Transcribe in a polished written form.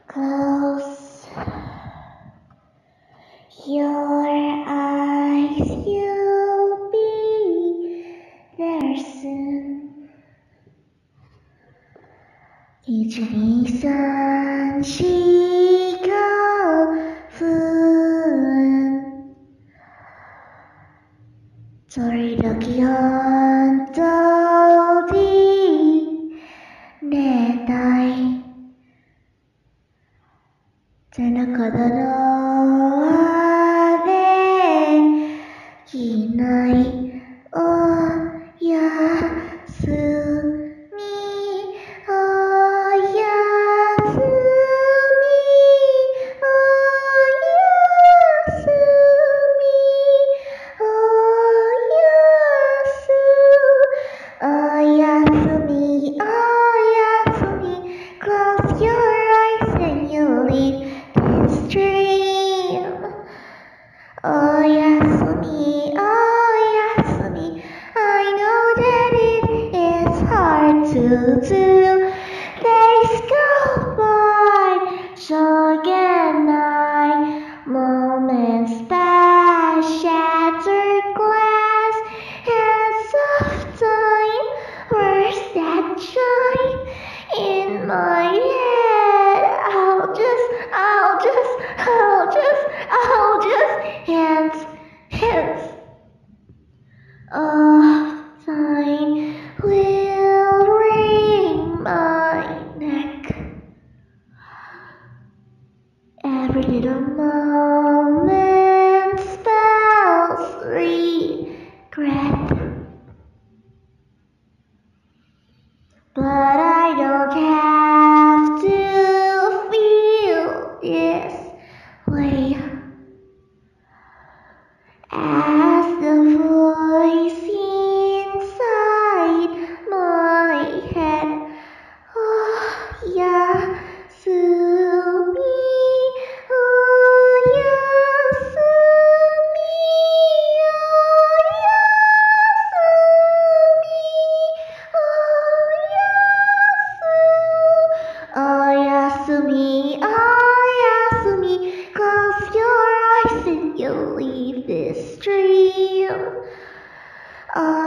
Close your eyes, you'll be there soon. 1、2、3、45分저리本当に寝たい背中だのあれいないおやすみおやすみおやすみおやすみおやすみ Close your eyes and you leave this dream おやすみおやすみ I know that it is hard to do Days go by so can I Moments pass shattered glass Hands of time Where's that shine in my head I'll just hands of time will wring my neck Every little moment spells regret But I don't have to feel this way As the voice inside my head Oh, yeah, Sumi Oh, yeah, Sumi Oh, yeah, Sumi Oh, yeah, Sumi Oh, yeah, Sumi Close your eyes and you'll leave this dream